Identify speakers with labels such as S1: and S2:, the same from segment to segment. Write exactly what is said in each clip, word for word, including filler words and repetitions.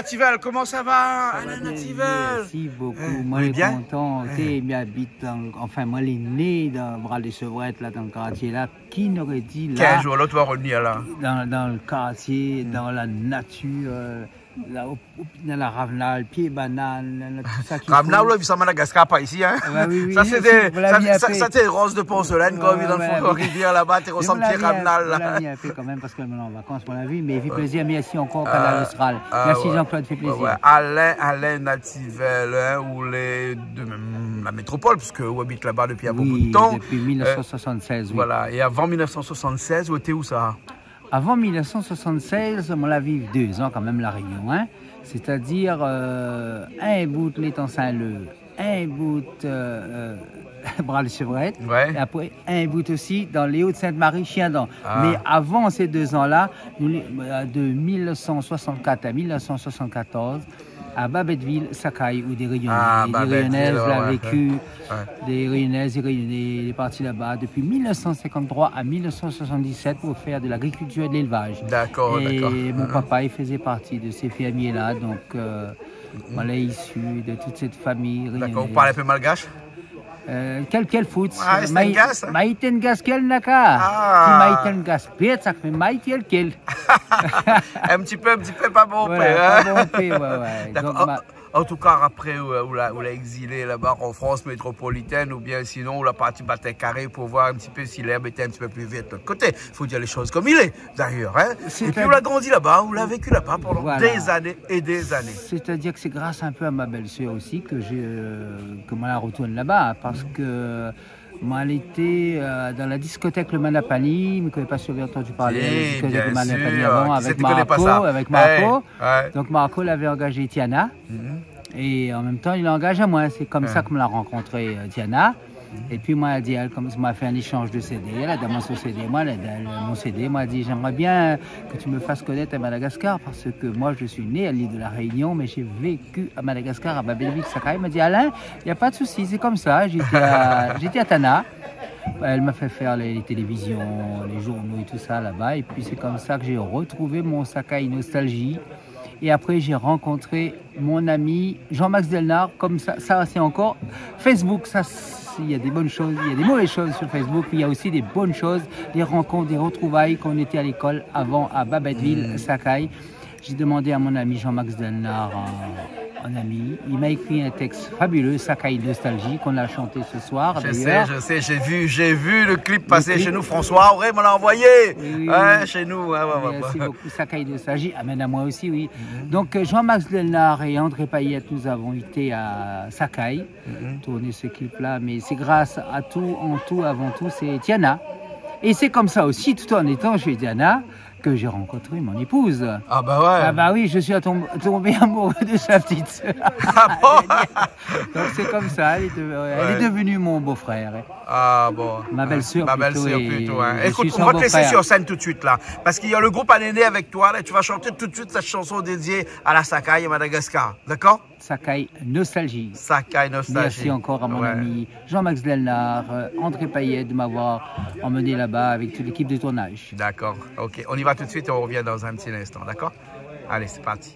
S1: Nativel, comment ça va?
S2: Ça
S1: Alain
S2: va bien,
S1: Nativel.
S2: merci beaucoup.
S1: Euh,
S2: moi,
S1: oui,
S2: je suis
S1: bien.
S2: content. Il m'habite dans, enfin, moi, il est né dans Bras-les-Chevrettes, là, dans le quartier là. Qui n'aurait dit là?
S1: quinze jours, là, tu vas revenir là.
S2: Dans, dans le quartier, mm. dans la nature. Euh, Là, au, au, dans la Ravenal, pied banane, tout ça qui
S1: Ravenal, là, ça Madagascar, pas ici, hein.
S2: Ouais, oui, oui,
S1: ça, c'est des, ça, ça, ça,
S2: des
S1: roses de porcelaine, ouais, comme ouais, dans le fond de ouais, rivière là-bas, tu ressembles pied Ravenal, là.
S2: On l'a mis un peu quand même, parce qu'on est en vacances, on l'a vu, mais il fait plaisir, merci encore, euh, Canal Austral. Euh, merci ouais. Jean-Claude, fait plaisir. Ouais, ouais.
S1: Alain, Alain Nativel, hein, ou les, de même, la métropole, parce que vous habitez là-bas depuis oui, beaucoup de temps.
S2: depuis mille neuf cent soixante-seize, euh, oui.
S1: Voilà, et avant mille neuf cent soixante-seize, vous étiez où ça?
S2: Avant mille neuf cent soixante-seize, on l'a vécu deux ans quand même, la Réunion, hein. C'est-à-dire euh, un bout de l'étang Saint-Leu, un bout euh, euh, Bras-les-Chevrettes,
S1: ouais.
S2: et après un bout aussi dans les Hauts-de-Sainte-Marie, Chiendon. Ah. Mais avant ces deux ans-là, de mille neuf cent soixante-quatre à mille neuf cent soixante-quatorze, à Babetteville, Sakaï, où des Rayonnais, ah, des Rayonnaises l'ont ouais, vécu, ouais. des Rayonnaises et Rayonnais, il est parti là-bas depuis mille neuf cent cinquante-trois à mille neuf cent soixante-dix-sept pour faire de l'agriculture et de l'élevage.
S1: D'accord, d'accord.
S2: Et mon papa, il faisait partie de ces fermiers-là, donc euh, mm-hmm. voilà, issu de toute cette famille rayonnaise.
S1: D'accord, vous parlez un peu malgache?
S2: Euh, quel quel foot?
S1: Ah, c'est un gas?
S2: Maïten gas quel naka? Ah. Maïten gas pète, ça fait maïten quel?
S1: Un petit peu, un petit peu pas bon
S2: voilà,
S1: peu,
S2: hein?
S1: Pas
S2: bon peu, ouais, ouais.
S1: D'accord. Donc, ma... En tout cas, après, où l'a exilé là-bas en France métropolitaine, ou bien sinon, où l'a parti bataille carré pour voir un petit peu si l'herbe était un petit peu plus vite de l'autre côté. Il faut dire les choses comme il est, d'ailleurs. Hein? Et puis, on l'a grandi là-bas, on l'a vécu là-bas pendant voilà. des années et des années.
S2: C'est-à-dire que c'est grâce un peu à ma belle-sœur aussi que je euh, que moi, la retourne là-bas, parce que moi, elle était euh, dans la discothèque Le Manapani, mais je ne pas si vous avez entendu parler de la discothèque Le Manapani avant, avec Marco, avec Marco. Hey, ouais. Donc Marco l'avait engagé Tiana, mm-hmm. et en même temps, il l'engage à moi. C'est comme ouais. ça que me l'a rencontré euh, Tiana. Mm-hmm. Et puis moi, elle dit, elle m'a fait un échange de C D, elle a demandé son C D, moi, elle a mon C D, moi, elle dit, j'aimerais bien que tu me fasses connaître à Madagascar, parce que moi, je suis né à l'île de la Réunion, mais j'ai vécu à Madagascar, à Babetteville, Sakaï. Elle m'a dit, Alain, il n'y a pas de souci, c'est comme ça, j'étais à, à Tana. Elle m'a fait faire les, les télévisions, les journaux et tout ça là-bas, et puis c'est comme ça que j'ai retrouvé mon Sakaï Nostalgie. Et après, j'ai rencontré mon ami Jean-Max Delnard, comme ça, ça c'est encore Facebook, ça il y a des bonnes choses, il y a des mauvaises choses sur Facebook, mais il y a aussi des bonnes choses, des rencontres, des retrouvailles qu'on était à l'école avant à Babetteville, mmh. Sakaï. J'ai demandé à mon ami Jean-Max Delnard, un, un ami, il m'a écrit un texte fabuleux, Sakaï Nostalgie, qu'on a chanté ce soir.
S1: Je sais, je sais, j'ai vu, j'ai vu le clip passer le clip. Chez nous, François Auré me l'a envoyé, oui, oui, ouais, oui. Chez nous. Ouais, ouais,
S2: merci ouais. beaucoup, Sakaï Nostalgie, amène à moi aussi, oui. Mm-hmm. Donc Jean-Max Delnard et André Payette, nous avons été à Sakaï, mm-hmm. tourner ce clip-là, mais c'est grâce à tout, en tout, avant tout, c'est Tiana. Et c'est comme ça aussi, tout en étant chez Tiana, que j'ai rencontré mon épouse.
S1: Ah bah ouais.
S2: Ah bah oui, je suis tombé, tombé amoureux de sa petite sœur.
S1: Ah bon?
S2: Donc c'est comme ça, elle est, de, ouais. elle est devenue mon beau-frère.
S1: Ah bon.
S2: Ma belle-sœur
S1: Ma
S2: plutôt.
S1: belle-sœur plutôt. Hein. Écoute, on va te laisser sur scène tout de suite là, parce qu'il y a le groupe Anéné avec toi là, tu vas chanter tout de suite cette chanson dédiée à la Sakaï et Madagascar, d'accord?
S2: Sakaï Nostalgie.
S1: Sakaï Nostalgie.
S2: Merci encore à mon ouais. ami Jean-Max Delnard, euh, André Payette de m'avoir emmené là-bas avec toute l'équipe de tournage.
S1: D'accord, ok. On y va tout de suite et on revient dans un petit instant, d'accord? Allez, c'est parti.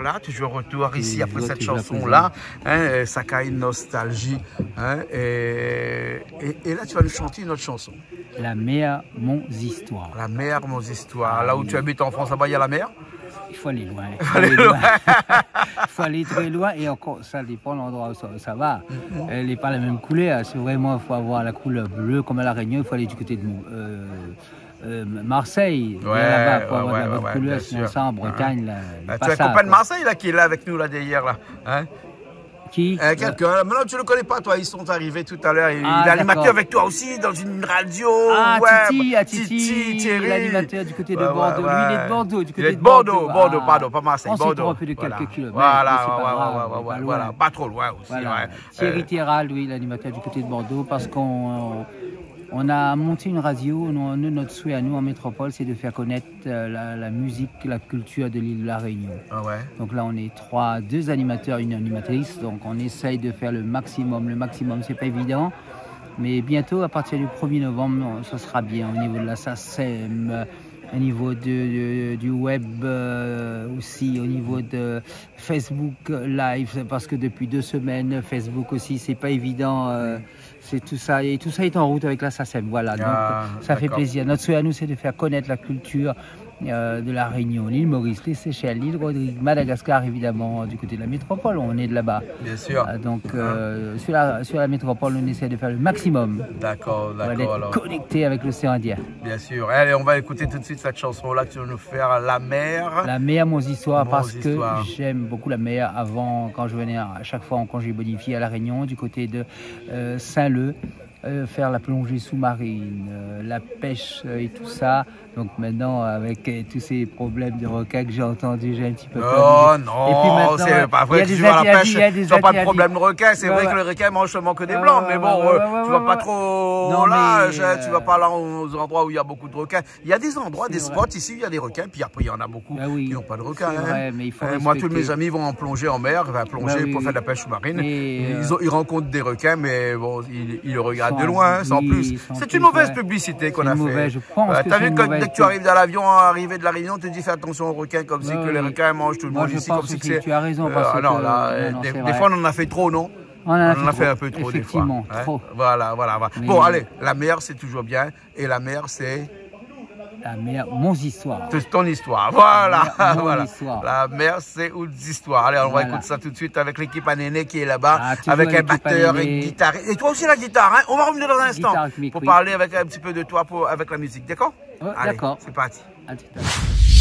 S1: voilà, toujours retour ici
S2: Et
S1: après
S2: je
S1: cette
S2: vois,
S1: chanson-là. Hein, Sakai Nostalgie. Hein, et, et, et là, tu vas nous chanter une autre chanson.
S2: La mer, mon histoire.
S1: La mer, mon histoire.
S2: Ah,
S1: là où
S2: oui.
S1: tu habites en France, là-bas, il y a la mer?
S2: Il faut aller loin. Il faut aller loin. Il faut aller très loin. Et encore, ça dépend de l'endroit où ça, ça va. Mm-hmm. Elle n'est pas la même couleur. C'est vraiment, il faut avoir la couleur bleue comme à La Réunion. Il faut aller du côté de euh, euh, Marseille.
S1: Ouais,
S2: là-bas, pour
S1: ouais,
S2: avoir
S1: ouais,
S2: de la bonne
S1: ouais,
S2: couleur.
S1: bien
S2: Sinon,
S1: sûr.
S2: ça, en Bretagne, là,
S1: Ah,
S2: pas
S1: tu as
S2: ça,
S1: un copain de
S2: quoi.
S1: Marseille là, qui est là avec nous là derrière là. Hein?
S2: Qui
S1: Euh, Quelqu'un. Maintenant, tu ne le connais pas, toi. Ils sont arrivés tout à l'heure. Il,
S2: Ah,
S1: il est animateur
S2: d'accord.
S1: avec toi aussi dans une radio.
S2: Ah,
S1: ouais,
S2: Titi,
S1: bah,
S2: ah, Titi,
S1: Thierry.
S2: l'animateur du côté de
S1: Ouais,
S2: Bordeaux.
S1: ouais,
S2: Lui, il est
S1: ouais.
S2: de Bordeaux, du côté
S1: Il est
S2: de
S1: de Bordeaux,
S2: Bordeaux.
S1: Bordeaux,
S2: Ah.
S1: pardon, pas Marseille,
S2: On s'y
S1: Bordeaux.
S2: trompe de
S1: Voilà.
S2: quelques kilomètres.
S1: Voilà,
S2: mais c'est
S1: ouais,
S2: pas
S1: ouais,
S2: grave,
S1: ouais,
S2: pas
S1: ouais, ouais,
S2: loin.
S1: voilà, pas trop loin aussi.
S2: Voilà.
S1: Ouais.
S2: Thierry
S1: Euh,
S2: Théral, lui, l'animateur du côté de Bordeaux, parce qu'on on a monté une radio. Nous, nous, notre souhait à nous en métropole, c'est de faire connaître euh, la, la musique, la culture de l'île de la Réunion.
S1: Ah ouais.
S2: Donc là, on est trois, deux animateurs, une animatrice. Donc on essaye de faire le maximum. Le maximum, c'est pas évident. Mais bientôt, à partir du premier novembre, ça sera bien au niveau de la S A C E M, au niveau de, de- du web euh, aussi, au niveau de Facebook Live, parce que depuis deux semaines, Facebook aussi, c'est pas évident. euh, c'est tout ça, et tout ça est en route avec la S A C E M. Voilà, donc
S1: Ah,
S2: ça fait
S1: d'accord.
S2: plaisir. Notre souhait à nous, c'est de faire connaître la culture euh, de la Réunion, l'île Maurice, les Seychelles, l'île Rodrigue, Madagascar, évidemment, du côté de la métropole, on est de là-bas.
S1: Bien sûr.
S2: Ah, donc, euh, sur, la, sur la métropole, on essaie de faire le maximum
S1: D'accord,
S2: pour
S1: d'accord.
S2: être
S1: Alors,
S2: connecté avec l'océan Indien.
S1: bien sûr. Allez, on va écouter tout de suite cette chanson-là que tu vas nous faire, La mer.
S2: La mer, mon histoire,
S1: Mon
S2: parce
S1: histoire.
S2: que j'aime beaucoup la mer. Avant, quand je venais à chaque fois en congé bonifié à La Réunion, du côté de euh, Saint-Leu, euh, faire la plongée sous-marine, euh, la pêche euh, et tout ça. Donc maintenant, avec euh, tous ces problèmes de requins que j'ai entendus, j'ai un petit peu
S1: Oh
S2: peur.
S1: non,
S2: Et puis maintenant,
S1: c'est pas
S2: il y
S1: vrai
S2: a
S1: que
S2: des
S1: tu vas à la
S2: interdits,
S1: pêche,
S2: il y a des
S1: tu n'as pas de
S2: interdits.
S1: problème de requin. C'est
S2: Ouais,
S1: vrai
S2: ouais.
S1: que le requin mange seulement que des
S2: Ouais,
S1: blancs,
S2: ouais,
S1: mais
S2: ouais,
S1: bon,
S2: ouais,
S1: euh,
S2: ouais,
S1: tu
S2: ouais,
S1: vas pas
S2: ouais.
S1: trop
S2: Non,
S1: large,
S2: mais,
S1: hein, tu vas
S2: euh,
S1: pas là aux endroits où il y a beaucoup de requins. Il y a des endroits, des
S2: C'est
S1: spots ici où il y a des requins, puis après il y en a beaucoup
S2: Ah oui,
S1: qui n'ont pas de requins.
S2: c'est
S1: hein.
S2: vrai, mais il faut
S1: Euh, moi, tous
S2: respecter.
S1: mes amis vont en plonger en mer, enfin, plonger
S2: Bah oui,
S1: pour
S2: oui.
S1: faire de la pêche sous-marine.
S2: Mais,
S1: Ils,
S2: euh,
S1: ont- ils rencontrent des requins, mais bon, ils, ils le regardent
S2: sans-
S1: de loin, hein, sans
S2: oui,
S1: plus.
S2: sans
S1: C'est
S2: plus,
S1: une mauvaise
S2: ouais.
S1: publicité qu'on
S2: C'est
S1: a
S2: une
S1: fait.
S2: mauvaise, je pense
S1: Ouais,
S2: que
S1: T'as
S2: c'est
S1: vu
S2: une
S1: que
S2: mauvaise
S1: dès que tu arrives dans l'avion, arrivé de la Réunion, on te dit fais attention aux requins, comme si
S2: Ouais,
S1: que les
S2: oui.
S1: requins mangent tout le
S2: Moi,
S1: monde
S2: je
S1: ici,
S2: pense
S1: comme si
S2: que
S1: que c'est.
S2: tu as raison,
S1: Euh,
S2: parce
S1: ah non,
S2: que-
S1: là,
S2: non,
S1: euh,
S2: non,
S1: des,
S2: c'est
S1: des
S2: vrai.
S1: fois on en a fait trop, non?
S2: On en a
S1: On en a
S2: fait
S1: fait
S2: trop.
S1: un peu trop des fois.
S2: Effectivement,
S1: hein.
S2: trop.
S1: Voilà, voilà, voilà.
S2: Mais-
S1: Bon, allez, la mer c'est toujours bien, et la mer c'est
S2: La mer, mon histoire.
S1: c'est ton histoire. Voilà,
S2: La mer, mon
S1: voilà.
S2: histoire.
S1: La mer c'est une histoire. Allez, on
S2: Voilà.
S1: va écouter ça tout de suite avec l'équipe à Néné qui est là-bas,
S2: Ah, toujours
S1: avec un
S2: l'équipe à
S1: batteur et
S2: Néné.
S1: une guitare. Et toi aussi la guitare, hein? On va revenir dans un instant
S2: Guitare rythmique,
S1: pour
S2: oui.
S1: parler avec un petit peu de toi pour, avec la musique, d'accord?
S2: Ouais,
S1: Allez,
S2: d'accord.
S1: c'est parti.
S2: À tout à l'heure.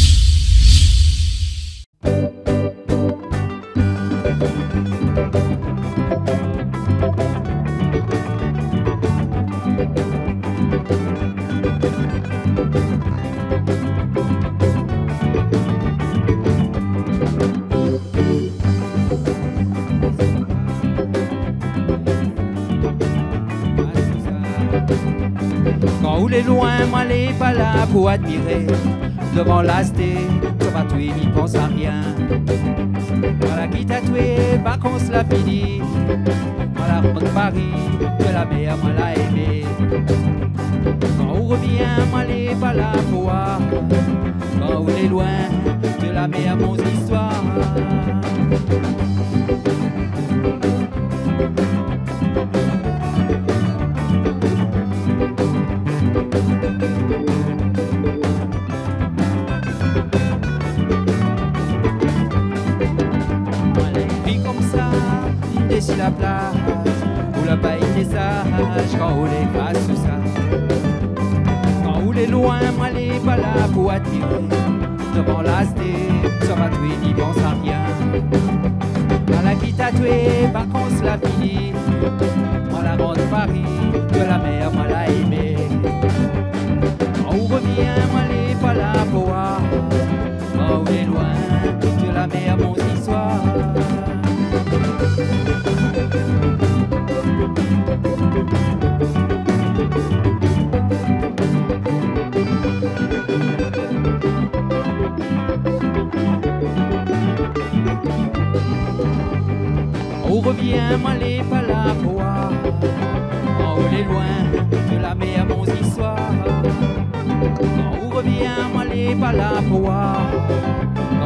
S3: Quand on est loin, moi les pas là pour admirer. Devant l'asté, tu vas tuer, n'y pense à rien. Voilà qui t'a tué, pas qu'on se l'a fini. Voilà de Paris, de la mer, moi l'a aimé. Quand on revient, moi les pas là pour voir. Quand on est loin, de la mer, mon histoire. Puis comme ça, d'ici la plage, où la paille des sages, quand on est face sous ça. Quand on est loin, moi les pas là pour admirer. Devant l'asté, ça va tuer, n'y pense à rien. Voilà qui t'a tué, par contre l'a fini. Moi la grande Paris, de la mer, moi l'a aimé. Quand on revient, moi les pas là pour voir. Quand on est loin, de la mer, mon histoire. On revient, moi les pas là pour voir. Quand on est loin, de la mer, mon histoire. Quand on revient, moi les pas là pour voir.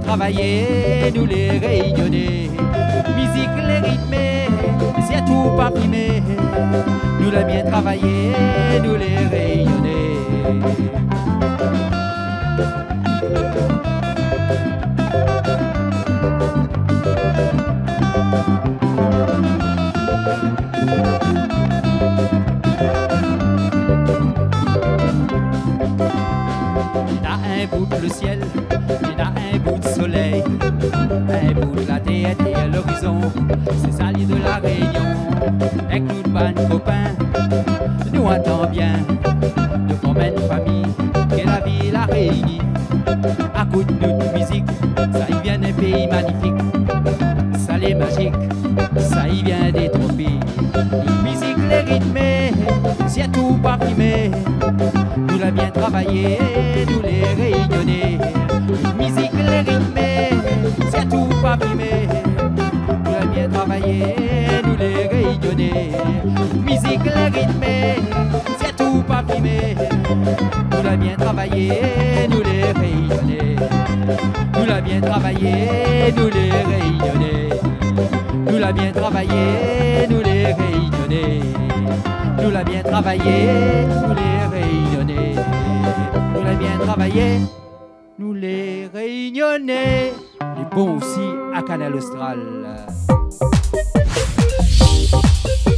S3: travaillé, nous les réunionnais. Musique les rythmés, c'est tout pas primé. Nous l'a bien travaillé, nous les réunionnais. Il a un bout de le ciel, il a un bout de soleil, un bout de la tête et à l'horizon, c'est ça l'île de la Réunion. Avec nous de bonnes copains, nous entend bien, de former une famille, que la vie la réunit. À coup de notre musique, ça y vient d'un pays magnifique, ça l'est magique, ça y vient des trophées. Une musique les rythmée, c'est tout pas primé. Nous l'a bien travaillé, nous les réunionnais. Musique les rythmés, c'est tout pas primé. Nous l'a bien travaillé, nous les réunionnais. Musique les rythmés, c'est tout pas primé. Nous l'a bien travaillé, nous les réunionnais. Nous l'a bien travaillé, nous les réunionnais. Nous l'a bien travaillé, nous les réunionnais. Nous l'a bien travaillé, nous les réunionnais. Nous l'a bien travaillé, nous les réunionnais. Et bon aussi à Canal Austral.